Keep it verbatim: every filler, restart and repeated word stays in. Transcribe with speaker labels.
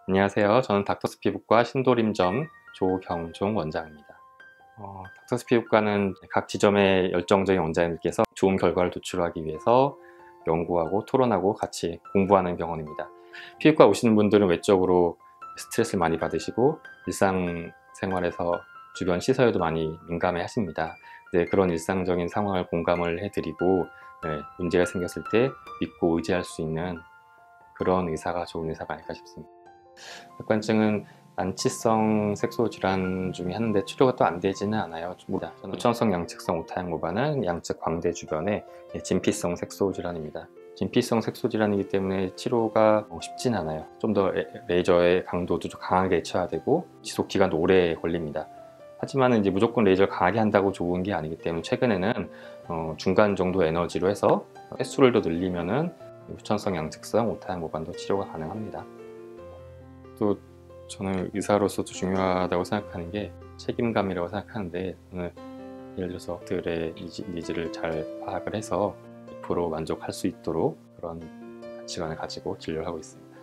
Speaker 1: 안녕하세요. 저는 닥터스 피부과 신도림점 조경종 원장입니다. 어, 닥터스 피부과는 각 지점의 열정적인 원장님께서 좋은 결과를 도출하기 위해서 연구하고 토론하고 같이 공부하는 병원입니다. 피부과 오시는 분들은 외적으로 스트레스를 많이 받으시고 일상생활에서 주변 시선에도 많이 민감해 하십니다. 네, 그런 일상적인 상황을 공감을 해드리고 네, 문제가 생겼을 때 믿고 의지할 수 있는 그런 의사가 좋은 의사가 아닐까 싶습니다. 백관증은 난치성 색소 질환 중에 하나인데 치료가 또 안 되지는 않아요. 후천성 양측성 오타양모반은 양측 광대 주변의 진피성 색소 질환입니다. 진피성 색소 질환이기 때문에 치료가 쉽진 않아요. 좀 더 레이저의 강도도 좀 강하게 쳐야 되고 지속 기간도 오래 걸립니다. 하지만 이제 무조건 레이저를 강하게 한다고 좋은 게 아니기 때문에 최근에는 어 중간 정도 에너지로 해서 횟수를 더 늘리면은 후천성 양측성 오타양모반도 치료가 가능합니다. 또 저는 의사로서도 중요하다고 생각하는 게 책임감이라고 생각하는데, 저는 예를 들어서 그들의 니즈를 잘 파악을 해서 백 퍼센트 만족할 수 있도록 그런 가치관을 가지고 진료를 하고 있습니다.